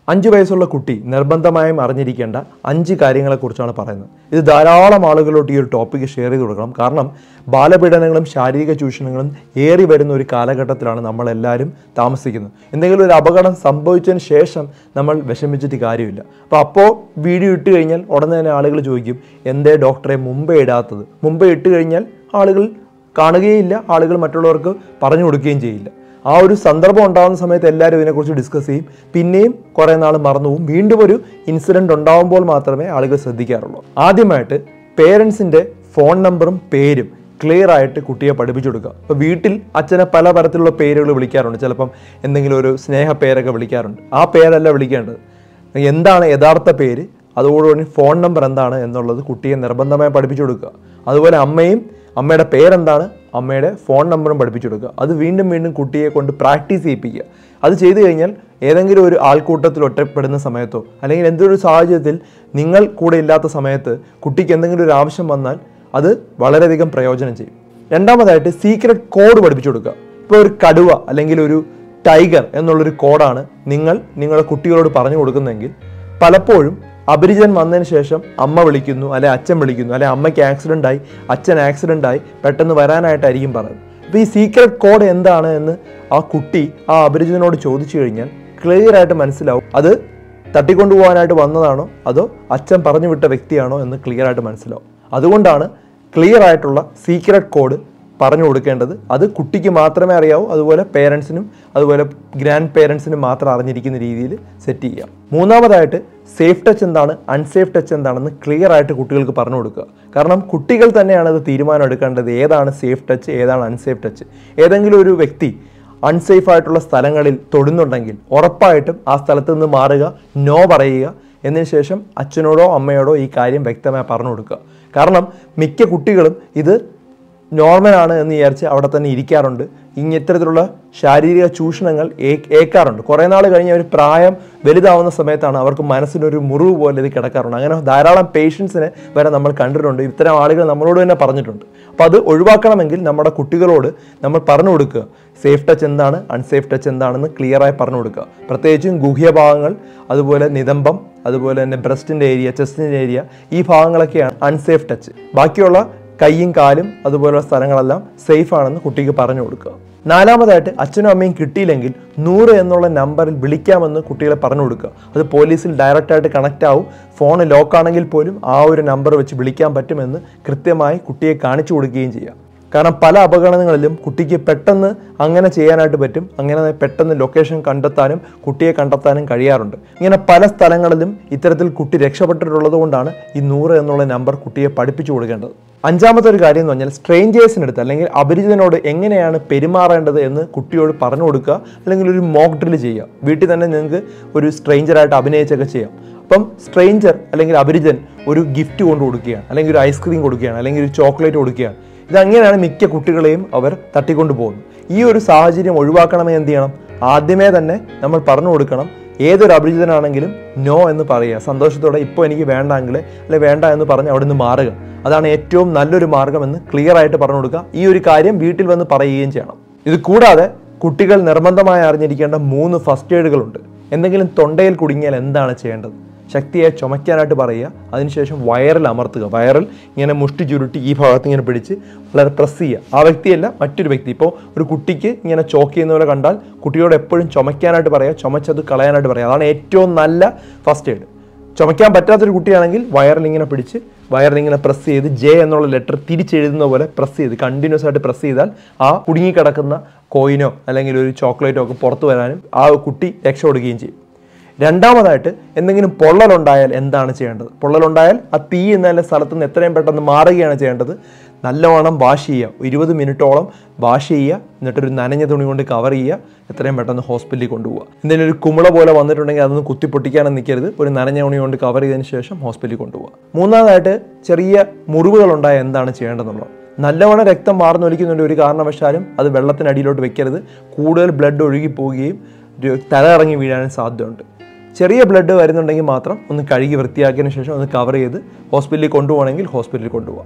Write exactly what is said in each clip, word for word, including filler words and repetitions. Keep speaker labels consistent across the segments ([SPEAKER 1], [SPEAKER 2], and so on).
[SPEAKER 1] അഞ്ച് വയസ്സുള്ള കുട്ടി നിർബന്ധമായും അറിഞ്ഞിരിക്കേണ്ട അഞ്ച് കാര്യങ്ങളെക്കുറിച്ചാണ് പറയുന്നത്. ഇത് ധാരാളം ആളുകളോട് ഈ ഒരു ടോപ്പിക്ക് ഷെയർ ചെയ്ത് കൊടുക്കണം. കാരണം ബാലപീഡനങ്ങളും ശാരീരിക ചൂഷണങ്ങളും ഏറി വരുന്ന ഒരു കാലഘട്ടത്തിലാണ് നമ്മളെല്ലാവരും താമസിക്കുന്നത്. എന്തെങ്കിലും ഒരു അപകടം സംഭവിച്ചതിന് ശേഷം നമ്മൾ വിഷമിച്ചിട്ട് കാര്യമില്ല. അപ്പോൾ അപ്പോൾ വീഡിയോ ഇട്ട് കഴിഞ്ഞാൽ ഉടനെ തന്നെ ആളുകൾ ചോദിക്കും, എന്തേ ഡോക്ടറെ മുമ്പേ ഇടാത്തത്? മുമ്പേ ഇട്ട് കഴിഞ്ഞാൽ ആളുകൾ കാണുകയില്ല, ആളുകൾ മറ്റുള്ളവർക്ക് പറഞ്ഞു കൊടുക്കുകയും ചെയ്യില്ല. ആ ഒരു സന്ദർഭം ഉണ്ടാകുന്ന സമയത്ത് എല്ലാവരും ഇതിനെക്കുറിച്ച് ഡിസ്കസ് ചെയ്യും. പിന്നെയും കുറേ നാൾ മറന്നു പോകും. വീണ്ടും ഒരു ഇൻസിഡൻറ്റ് ഉണ്ടാകുമ്പോൾ മാത്രമേ ആളുകൾ ശ്രദ്ധിക്കാറുള്ളൂ. ആദ്യമായിട്ട് പേരൻസിൻ്റെ ഫോൺ നമ്പറും പേരും ക്ലിയർ ആയിട്ട് കുട്ടിയെ പഠിപ്പിച്ചു കൊടുക്കുക. ഇപ്പോൾ വീട്ടിൽ അച്ഛനെ പല തരത്തിലുള്ള പേരുകൾ വിളിക്കാറുണ്ട്. ചിലപ്പം എന്തെങ്കിലും ഒരു സ്നേഹ പേരൊക്കെ വിളിക്കാറുണ്ട്. ആ പേരല്ല വിളിക്കേണ്ടത്. എന്താണ് യഥാർത്ഥ പേര്, അതോടുകൂടി ഫോൺ നമ്പർ എന്താണ് എന്നുള്ളത് കുട്ടിയെ നിർബന്ധമായി പഠിപ്പിച്ചു കൊടുക്കുക. അതുപോലെ അമ്മയും അമ്മയുടെ പേരെന്താണ്, അമ്മയുടെ ഫോൺ നമ്പറും പഠിപ്പിച്ചു കൊടുക്കുക. അത് വീണ്ടും വീണ്ടും കുട്ടിയെ കൊണ്ട് പ്രാക്ടീസ് ചെയ്യിപ്പിക്കുക. അത് ചെയ്തു കഴിഞ്ഞാൽ ഏതെങ്കിലും ഒരു ആൾക്കൂട്ടത്തിൽ ഒറ്റപ്പെടുന്ന സമയത്തോ അല്ലെങ്കിൽ എന്തൊരു സാഹചര്യത്തിൽ നിങ്ങൾ കൂടെ ഇല്ലാത്ത സമയത്ത് കുട്ടിക്ക് എന്തെങ്കിലും ഒരു ആവശ്യം വന്നാൽ അത് വളരെയധികം പ്രയോജനം ചെയ്യും. രണ്ടാമതായിട്ട് സീക്രട്ട് കോഡ് പഠിപ്പിച്ചു കൊടുക്കുക. ഇപ്പോൾ ഒരു കടുവ അല്ലെങ്കിൽ ഒരു ടൈഗർ എന്നുള്ളൊരു കോഡാണ് നിങ്ങൾ നിങ്ങളുടെ കുട്ടികളോട് പറഞ്ഞു കൊടുക്കുന്നതെങ്കിൽ പലപ്പോഴും അപരിചിതൻ വന്നതിന് ശേഷം അമ്മ വിളിക്കുന്നു, അല്ലെ അച്ഛൻ വിളിക്കുന്നു, അല്ലെ അമ്മയ്ക്ക് ആക്സിഡൻ്റ് ആയി, അച്ഛൻ ആക്സിഡൻ്റ് ആയി, പെട്ടെന്ന് വരാനായിട്ടായിരിക്കും പറയുന്നത്. അപ്പോൾ ഈ സീക്രട്ട് കോഡ് എന്താണ് എന്ന് ആ കുട്ടി ആ അപരിചിതനോട് ചോദിച്ചു കഴിഞ്ഞാൽ ക്ലിയർ ആയിട്ട് മനസ്സിലാവും. അത് തട്ടിക്കൊണ്ടുപോകാനായിട്ട് വന്നതാണോ അതോ അച്ഛൻ പറഞ്ഞു വിട്ട വ്യക്തിയാണോ എന്ന് ക്ലിയർ ആയിട്ട് മനസ്സിലാവും. അതുകൊണ്ടാണ് ക്ലിയർ ആയിട്ടുള്ള സീക്രട്ട് കോഡ് പറഞ്ഞു കൊടുക്കേണ്ടത്. അത് കുട്ടിക്ക് മാത്രമേ അറിയാവൂ. അതുപോലെ പേരൻസിനും അതുപോലെ ഗ്രാൻഡ് പേരൻസിനും മാത്രം അറിഞ്ഞിരിക്കുന്ന രീതിയിൽ സെറ്റ് ചെയ്യാം. മൂന്നാമതായിട്ട് സേഫ് ടച്ച് എന്താണ്, അൺസേഫ് ടച്ച് എന്താണെന്ന് ക്ലിയർ ആയിട്ട് കുട്ടികൾക്ക് പറഞ്ഞു കൊടുക്കുക. കാരണം കുട്ടികൾ തന്നെയാണ് അത് തീരുമാനം എടുക്കേണ്ടത്, ഏതാണ് സേഫ് ടച്ച്, ഏതാണ് അൺസേഫ് ടച്ച്. ഏതെങ്കിലും ഒരു വ്യക്തി അൺസേഫ് ആയിട്ടുള്ള സ്ഥലങ്ങളിൽ തൊടുന്നുണ്ടെങ്കിൽ ഉറപ്പായിട്ടും ആ സ്ഥലത്ത് നിന്ന് മാറുക, നോ പറയുക. എന്നതിന് ശേഷം അച്ഛനോടോ അമ്മയോടോ ഈ കാര്യം വ്യക്തമായി പറഞ്ഞു കൊടുക്കുക. കാരണം മിക്ക കുട്ടികളും ഇത് നോർമലാണ് എന്ന് വിചാരിച്ച് അവിടെ തന്നെ ഇരിക്കാറുണ്ട്. ഇനി ഇത്തരത്തിലുള്ള ശാരീരിക ചൂഷണങ്ങൾ ഏൽക്കാറുണ്ട്. കുറേ നാൾ കഴിഞ്ഞ് ഒരു പ്രായം വലുതാവുന്ന സമയത്താണ് അവർക്ക് മനസ്സിനൊരു മുറിവ് പോലെ ഇത് കിടക്കാറുണ്ട്. അങ്ങനെ ധാരാളം പേഷ്യൻസിനെ വരെ നമ്മൾ കണ്ടിട്ടുണ്ട്. ഇത്തരം ആളുകൾ നമ്മളോട് തന്നെ പറഞ്ഞിട്ടുണ്ട്. അപ്പോൾ അത് ഒഴിവാക്കണമെങ്കിൽ നമ്മുടെ കുട്ടികളോട് നമ്മൾ പറഞ്ഞു കൊടുക്കുക, സേഫ് ടച്ച് എന്താണ്, അൺസേഫ് ടച്ച് എന്താണെന്ന് ക്ലിയറായി പറഞ്ഞു കൊടുക്കുക. പ്രത്യേകിച്ചും ഗുഹ്യഭാഗങ്ങൾ, അതുപോലെ നിതംബം, അതുപോലെ തന്നെ ബ്രസ്റ്റിൻ്റെ ഏരിയ, ചെസ്റ്റിൻ്റെ ഏരിയ, ഈ ഭാഗങ്ങളൊക്കെയാണ് അൺസേഫ് ടച്ച്. ബാക്കിയുള്ള കൈയും കാലും അതുപോലുള്ള സ്ഥലങ്ങളെല്ലാം സേഫ് ആണെന്ന് കുട്ടിക്ക് പറഞ്ഞു കൊടുക്കുക. നാലാമതായിട്ട് അച്ഛനും അമ്മയും കിട്ടിയില്ലെങ്കിൽ നൂറ് എന്നുള്ള നമ്പറിൽ വിളിക്കാമെന്ന് കുട്ടികളെ പറഞ്ഞു കൊടുക്കുക. അത് പോലീസിൽ ഡയറക്റ്റായിട്ട് കണക്റ്റ് ആവും. ഫോൺ ലോക്കാണെങ്കിൽ പോലും ആ ഒരു നമ്പർ വെച്ച് വിളിക്കാൻ പറ്റുമെന്ന് കൃത്യമായി കുട്ടിയെ കാണിച്ചു കൊടുക്കുകയും ചെയ്യുക. കാരണം പല അപകടങ്ങളിലും കുട്ടിക്ക് പെട്ടെന്ന് അങ്ങനെ ചെയ്യാനായിട്ട് പറ്റും. അങ്ങനെ പെട്ടെന്ന് ലൊക്കേഷൻ കണ്ടെത്താനും കുട്ടിയെ കണ്ടെത്താനും കഴിയാറുണ്ട്. ഇങ്ങനെ പല സ്ഥലങ്ങളിലും ഇത്തരത്തിൽ കുട്ടി രക്ഷപ്പെട്ടിട്ടുള്ളത് കൊണ്ടാണ് ഈ നൂറ് എന്നുള്ള നമ്പർ കുട്ടിയെ പഠിപ്പിച്ചു കൊടുക്കേണ്ടത്. അഞ്ചാമത്തെ ഒരു കാര്യം എന്ന് പറഞ്ഞാൽ സ്ട്രേഞ്ചേഴ്സിനടുത്ത് അല്ലെങ്കിൽ അപരിചിതനോട് എങ്ങനെയാണ് പെരുമാറേണ്ടത് എന്ന് കുട്ടിയോട് പറഞ്ഞു കൊടുക്കുക. അല്ലെങ്കിൽ ഒരു മോക്ക് ഡ്രിൽ ചെയ്യുക. വീട്ടിൽ തന്നെ നിങ്ങൾക്ക് ഒരു സ്ട്രേഞ്ചറായിട്ട് അഭിനയിച്ചൊക്കെ ചെയ്യാം. അപ്പം സ്ട്രേഞ്ചർ അല്ലെങ്കിൽ അപരിചിതൻ ഒരു ഗിഫ്റ്റ് കൊണ്ട് കൊടുക്കുകയാണ്, അല്ലെങ്കിൽ ഒരു ഐസ്ക്രീം കൊടുക്കുകയാണ്, അല്ലെങ്കിൽ ഒരു ചോക്ലേറ്റ് കൊടുക്കുകയാണ്. ഇതങ്ങനെയാണ് മിക്ക കുട്ടികളെയും അവർ തട്ടിക്കൊണ്ടു പോകുന്നത്. ഈ ഒരു സാഹചര്യം ഒഴിവാക്കണമെങ്കിൽ എന്ത് ചെയ്യണം? ആദ്യമേ തന്നെ നമ്മൾ പറഞ്ഞു കൊടുക്കണം, ഏതൊരു അപരിചിതനാണെങ്കിലും നോ എന്ന് പറയുക. സന്തോഷത്തോടെ ഇപ്പോൾ എനിക്ക് വേണ്ടെങ്കിൽ അല്ലെ വേണ്ട എന്ന് പറഞ്ഞ് അവിടെ നിന്ന് മാറുക. അതാണ് ഏറ്റവും നല്ലൊരു മാർഗ്ഗമെന്ന് ക്ലിയർ ആയിട്ട് പറഞ്ഞു കൊടുക്കുക. ഈ ഒരു കാര്യം വീട്ടിൽ വന്ന് പറയുകയും ചെയ്യണം. ഇത് കൂടാതെ കുട്ടികൾ നിർബന്ധമായി അറിഞ്ഞിരിക്കേണ്ട മൂന്ന് ഫസ്റ്റ് എയ്ഡുകളുണ്ട്. എന്തെങ്കിലും തൊണ്ടയിൽ കുടുങ്ങിയാൽ എന്താണ് ചെയ്യേണ്ടത്? ശക്തിയായി ചുമയ്ക്കാനായിട്ട് പറയുക. അതിനുശേഷം വയറിൽ അമർത്തുക. വയറിൽ ഇങ്ങനെ മുഷ്ടി ചുരുട്ടി ഈ ഭാഗത്ത് ഇങ്ങനെ പിടിച്ച് വളരെ പ്രസ് ചെയ്യുക. ആ വ്യക്തിയല്ല, മറ്റൊരു വ്യക്തി. ഇപ്പോൾ ഒരു കുട്ടിക്ക് ഇങ്ങനെ ചോക്ക് ചെയ്യുന്ന പോലെ കണ്ടാൽ കുട്ടിയോട് എപ്പോഴും ചുമയ്ക്കാനായിട്ട് പറയുക, ചുമച്ചത് കളയാനായിട്ട് പറയുക. അതാണ് ഏറ്റവും നല്ല ഫസ്റ്റ് എയ്ഡ്. ചുമയ്ക്കാൻ പറ്റാത്തൊരു കുട്ടിയാണെങ്കിൽ വയറിൽ ഇങ്ങനെ പിടിച്ച് വയറിൽ ഇങ്ങനെ പ്രസ് ചെയ്ത് ജെ എന്നുള്ള ലെറ്റർ തിരിച്ചെഴുതുന്ന പോലെ പ്രസ് ചെയ്ത് കണ്ടിന്യൂസ് ആയിട്ട് പ്രസ് ചെയ്താൽ ആ കുടുങ്ങിക്കിടക്കുന്ന കോയിനോ അല്ലെങ്കിൽ ഒരു ചോക്ലേറ്റോ ഒക്കെ പുറത്തു വരാനും ആ കുട്ടി രക്ഷപ്പെടുകയും ചെയ്യും. രണ്ടാമതായിട്ട് എന്തെങ്കിലും പൊള്ളലുണ്ടായാൽ എന്താണ് ചെയ്യേണ്ടത്? പൊള്ളലുണ്ടായാൽ ആ തീ എന്ന സ്ഥലത്ത് നിന്ന് എത്രയും പെട്ടെന്ന് മാറുകയാണ് ചെയ്യേണ്ടത്. നല്ലവണ്ണം വാഷ് ചെയ്യുക. ഇരുപത് മിനിറ്റോളം വാഷ് ചെയ്യുക. എന്നിട്ടൊരു നനഞ്ഞ തുണി കൊണ്ട് കവർ ചെയ്യുക. എത്രയും പെട്ടെന്ന് ഹോസ്പിറ്റലിൽ കൊണ്ടുപോകുക. എന്തെങ്കിലും ഒരു കുമിള പോലെ വന്നിട്ടുണ്ടെങ്കിൽ അതൊന്ന് കുത്തിപ്പൊട്ടിക്കാനും നിൽക്കരുത്. ഒരു നനഞ്ഞ തുണി കൊണ്ട് കവർ ചെയ്തതിന് ശേഷം ഹോസ്പിറ്റലിൽ കൊണ്ടുപോകുക. മൂന്നാമതായിട്ട് ചെറിയ മുറിവുകളുണ്ടായാൽ എന്താണ് ചെയ്യേണ്ടതെന്നുള്ളത്. നല്ലവണ്ണം രക്തം വാർന്നൊലിക്കുന്നുണ്ട്, ഒരു കാരണവശാലും അത് വെള്ളത്തിനടിയിലോട്ട് വെക്കരുത്. കൂടുതൽ ബ്ലഡ് ഒഴുകി പോവുകയും തല ഇറങ്ങി വീഴാനും സാധ്യതയുണ്ട്. ചെറിയ ബ്ലഡ് വരുന്നുണ്ടെങ്കിൽ മാത്രം ഒന്ന് കഴുകി വൃത്തിയാക്കിയതിന് ശേഷം ഒന്ന് കവർ ചെയ്ത് ഹോസ്പിറ്റലിൽ കൊണ്ടുപോകണമെങ്കിൽ ഹോസ്പിറ്റലിൽ കൊണ്ടുപോകാം.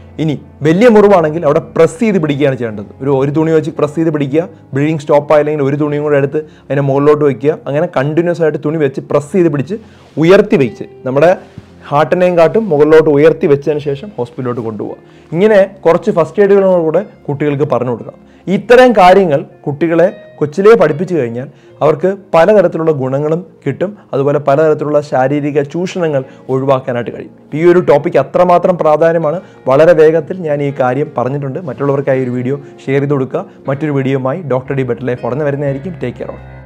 [SPEAKER 1] ഇനി വലിയ മുറിവാണെങ്കിൽ അവിടെ പ്രസ് ചെയ്ത് പിടിക്കുകയാണ് ചെയ്യേണ്ടത്. ഒരു ഒരു തുണി വെച്ച് പ്രസ് ചെയ്ത് പിടിക്കുക. ബ്ലീഡിങ് സ്റ്റോപ്പ് ആയില്ലെങ്കിൽ ഒരു തുണിയും കൂടെ എടുത്ത് അതിനെ മുകളിലോട്ട് വയ്ക്കുക. അങ്ങനെ കണ്ടിന്യൂസ് ആയിട്ട് തുണി വെച്ച് പ്രസ് ചെയ്ത് പിടിച്ച് ഉയർത്തി വെച്ച് നമ്മുടെ ഹാർട്ടിനെയും കാട്ടും മുകളിലോട്ട് ഉയർത്തി വെച്ചതിന് ശേഷം ഹോസ്പിറ്റലിലോട്ട് കൊണ്ടുപോകുക. ഇങ്ങനെ കുറച്ച് ഫസ്റ്റ് എയ്ഡുകളോടുകൂടെ കുട്ടികൾക്ക് പറഞ്ഞു കൊടുക്കാം. ഇത്തരം കാര്യങ്ങൾ കുട്ടികളെ കൊച്ചിലേ പഠിപ്പിച്ചു കഴിഞ്ഞാൽ അവർക്ക് പലതരത്തിലുള്ള ഗുണങ്ങളും കിട്ടും. അതുപോലെ പലതരത്തിലുള്ള ശാരീരിക ചൂഷണങ്ങൾ ഒഴിവാക്കാനായിട്ട് കഴിയും. ഈ ഒരു ടോപ്പിക്ക് അത്രമാത്രം പ്രാധാന്യമാണ്. വളരെ വേഗത്തിൽ ഞാൻ ഈ കാര്യം പറഞ്ഞിട്ടുണ്ട്. മറ്റുള്ളവർക്കായി ഒരു വീഡിയോ ഷെയർ ചെയ്ത് കൊടുക്കുക. മറ്റൊരു വീഡിയോയുമായി ഡോക്ടർ ഡി ബെറ്റർ ലൈഫ് ഉടനെ വരുന്നതായിരിക്കും. Take care all.